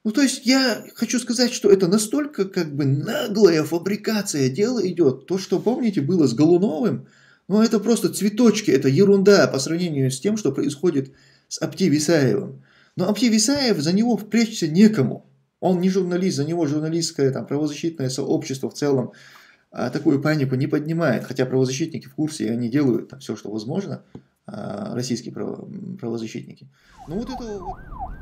Ну, то есть я хочу сказать, что это настолько как бы наглая фабрикация дела идет. То, что, помните, было с Голуновым, ну, это просто цветочки, это ерунда по сравнению с тем, что происходит с Апти Висаевым. Но Апти Висаев, за него впрячься некому. Он не журналист, за него журналистское, там, правозащитное сообщество в целом такую панику не поднимает. Хотя правозащитники в курсе, и они делают там все, что возможно, российские правозащитники. Ну, вот это вот...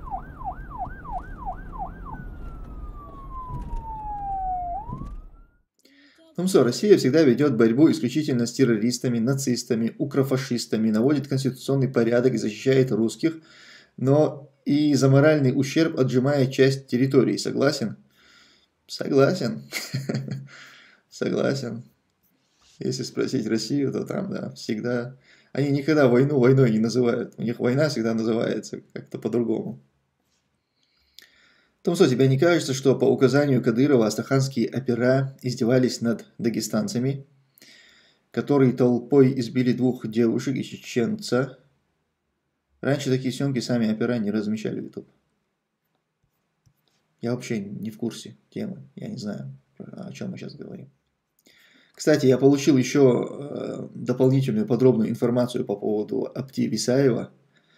МСО Россия всегда ведет борьбу исключительно с террористами, нацистами, укрофашистами, наводит конституционный порядок и защищает русских, но и за моральный ущерб отжимает часть территории. Согласен? Согласен. Согласен. Если спросить Россию, то там, да, всегда... Они никогда войну войной не называют. У них война всегда называется как-то по-другому. Томсо, тебе не кажется, что по указанию Кадырова астраханские опера издевались над дагестанцами, которые толпой избили двух девушек и чеченца? Раньше такие съемки сами опера не размещали в YouTube. Я вообще не в курсе темы, я не знаю, о чем мы сейчас говорим. Кстати, я получил еще дополнительную подробную информацию по поводу Апти Висаева.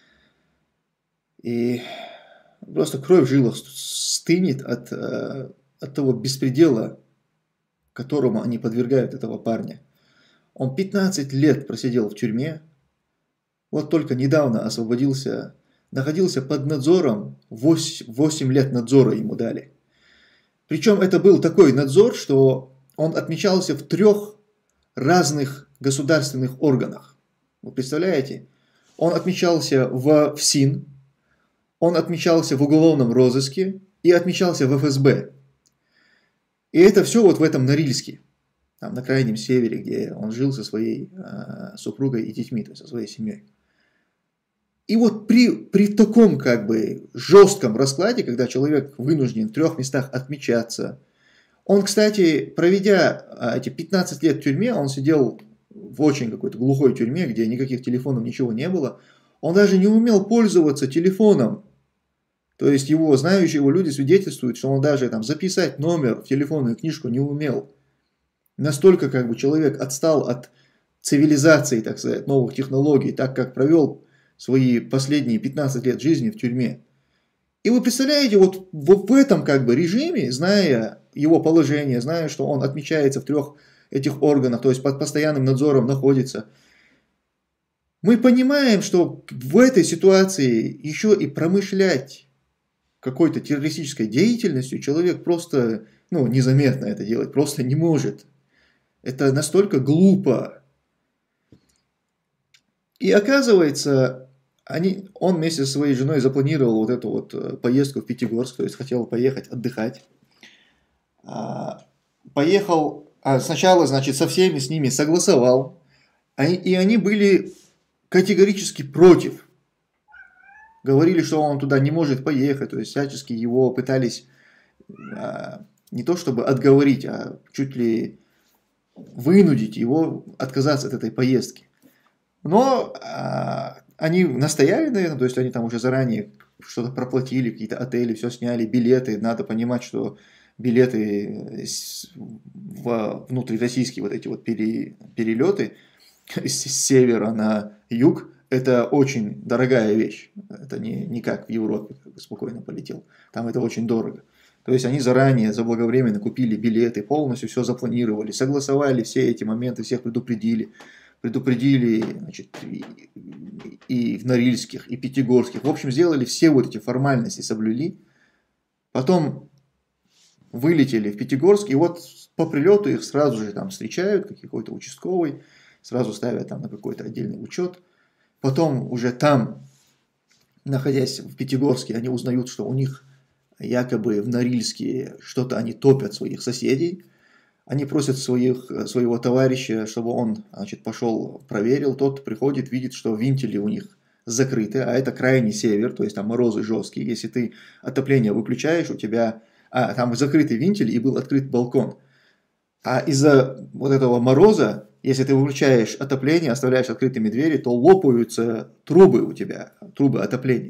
И просто кровь в жилах стынет от того беспредела, которому они подвергают этого парня. Он 15 лет просидел в тюрьме, вот только недавно освободился, находился под надзором, 8 лет надзора ему дали. Причем это был такой надзор, что он отмечался в 3 разных государственных органах. Вы представляете? Он отмечался в ФСИН, он отмечался в уголовном розыске и отмечался в ФСБ. И это все вот в этом Норильске, там на крайнем севере, где он жил со своей супругой и детьми, то есть со своей семьей. И вот при таком как бы жестком раскладе, когда человек вынужден в 3 местах отмечаться, он, кстати, проведя эти 15 лет в тюрьме, он сидел в очень какой-то глухой тюрьме, где никаких телефонов, ничего не было, он даже не умел пользоваться телефоном. То есть его знающие его люди свидетельствуют, что он даже там записать номер в телефонную книжку не умел. Настолько как бы человек отстал от цивилизации, так сказать, новых технологий, так как провел свои последние 15 лет жизни в тюрьме. И вы представляете, вот в этом как бы режиме, зная его положение, зная, что он отмечается в 3 этих органах, то есть под постоянным надзором находится, мы понимаем, что в этой ситуации еще и промышлять какой-то террористической деятельностью человек просто, незаметно это делать просто не может. Это настолько глупо. И оказывается, он вместе со своей женой запланировал вот эту вот поездку в Пятигорск, то есть хотел поехать отдыхать. Поехал, сначала, значит, со всеми с ними согласовал, и они были категорически против. Говорили, что он туда не может поехать, то есть всячески его пытались не то чтобы отговорить, а чуть ли вынудить его отказаться от этой поездки. Но они настояли, наверное, то есть они там уже заранее что-то проплатили, какие-то отели, все сняли, билеты. Надо понимать, что билеты внутрироссийские вот эти вот перелеты с севера на юг, это очень дорогая вещь. Это не как в Европе, как бы спокойно полетел. Там это очень дорого. То есть они заранее, заблаговременно купили билеты, полностью все запланировали, согласовали все эти моменты, всех предупредили, значит, и в Норильских, и Пятигорских. В общем, сделали все вот эти формальности, соблюли. Потом вылетели в Пятигорск, и вот по прилету их сразу же там встречают, какой-то участковый, сразу ставят там на какой-то отдельный учет. Потом уже там, находясь в Пятигорске, они узнают, что у них якобы в Норильске что-то они топят своих соседей. Они просят своего товарища, чтобы он, значит, пошел, проверил. Тот приходит, видит, что вентили у них закрыты, а это крайний север, то есть там морозы жесткие. Если ты отопление выключаешь, у тебя... там закрытый вентиль и был открыт балкон. А из-за вот этого мороза, если ты выключаешь отопление, оставляешь открытыми двери, то лопаются трубы у тебя, трубы отопления.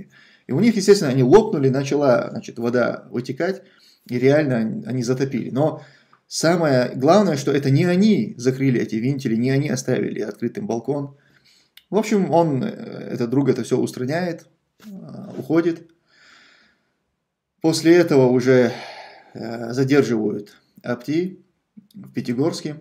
И у них, естественно, они лопнули, начала, значит, вода вытекать, и реально они затопили. Но самое главное, что это не они закрыли эти вентили, не они оставили открытым балкон. В общем, этот друг это все устраняет, уходит. После этого уже задерживают Апти в Пятигорске.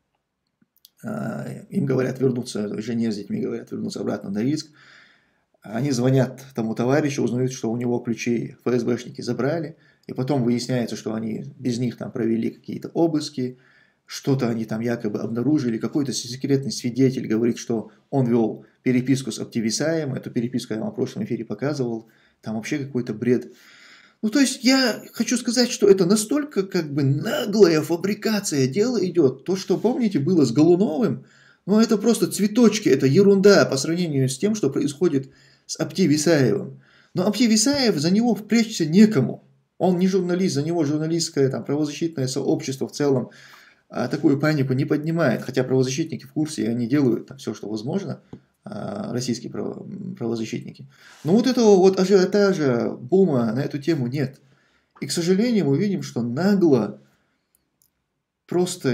Им говорят вернуться, жене с детьми говорят вернуться обратно на Норильск. Они звонят тому товарищу, узнают, что у него ключи ФСБшники забрали. И потом выясняется, что они без них там провели какие-то обыски, что-то они там якобы обнаружили. Какой-то секретный свидетель говорит, что он вел переписку с Аптивисаем. Эту переписку я вам в прошлом эфире показывал. Там вообще какой-то бред. Ну, то есть я хочу сказать, что это настолько как бы наглая фабрикация дела идет. То, что, помните, было с Голуновым, ну, это просто цветочки, это ерунда по сравнению с тем, что происходит с Аптивисаевым. Но Аптивисаев, за него впрячься некому. Он не журналист, за него журналистское, там, правозащитное сообщество в целом такую панику не поднимает. Хотя правозащитники в курсе, и они делают там все, что возможно, российские правозащитники. Но вот этого вот ажиотажа, бума на эту тему нет. И, к сожалению, мы видим, что нагло, просто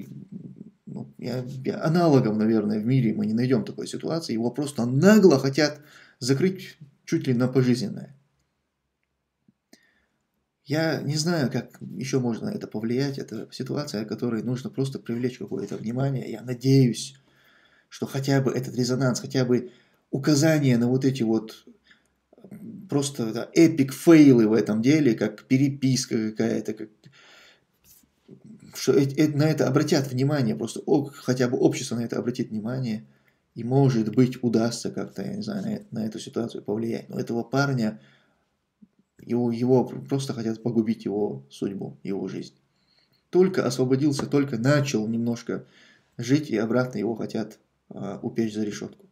аналогов, наверное, в мире мы не найдем такой ситуации, его просто нагло хотят закрыть чуть ли на пожизненное. Я не знаю, как еще можно на это повлиять. Это ситуация, о которой нужно просто привлечь какое-то внимание. Я надеюсь, что хотя бы этот резонанс, хотя бы указание на вот эти вот просто эпик фейлы в этом деле, как переписка какая-то, что на это обратят внимание, просто хотя бы общество на это обратит внимание, и может быть удастся как-то, я не знаю, на эту ситуацию повлиять. Но этого парня, его просто хотят погубить его судьбу, его жизнь. Только освободился, только начал немножко жить, и обратно его хотят упечь за решетку.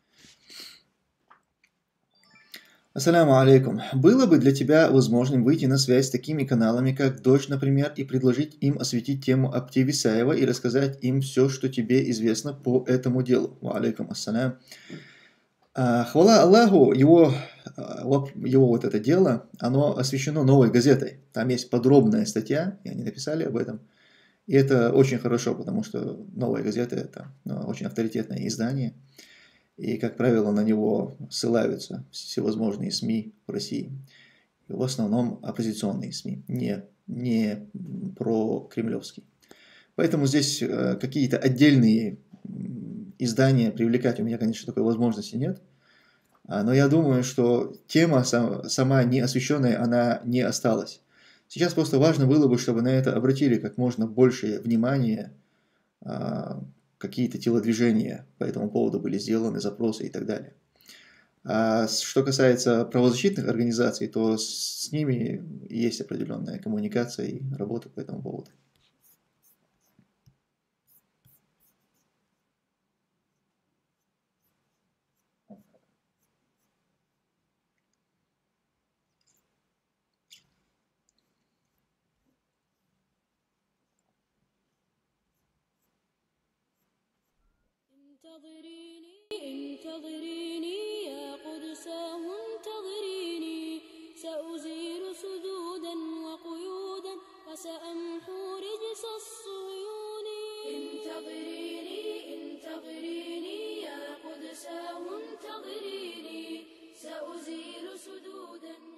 Ассаляму алейкум. Было бы для тебя возможным выйти на связь с такими каналами, как Дождь, например, и предложить им осветить тему Аптивисаева и рассказать им все, что тебе известно по этому делу? Ва алейкум ассалям. Хвала Аллаху, его вот это дело, оно освещено Новой газетой. Там есть подробная статья, и они написали об этом. И это очень хорошо, потому что Новая газета – это очень авторитетное издание. И, как правило, на него ссылаются всевозможные СМИ в России. И в основном оппозиционные СМИ, не про кремлевские. Поэтому здесь какие-то отдельные издания привлекать у меня, конечно, такой возможности нет. Но я думаю, что тема сама не освещенная, она не осталась. Сейчас просто важно было бы, чтобы на это обратили как можно больше внимания, какие-то телодвижения по этому поводу были сделаны, запросы и так далее. А что касается правозащитных организаций, то с ними есть определенная коммуникация и работа по этому поводу. انتظريني يا قدساه انتظريني سأزيل سدودا وقيودا وسأمحو رجس الصهيون انتظريني يا قدساه انتظريني سأزيل سدودا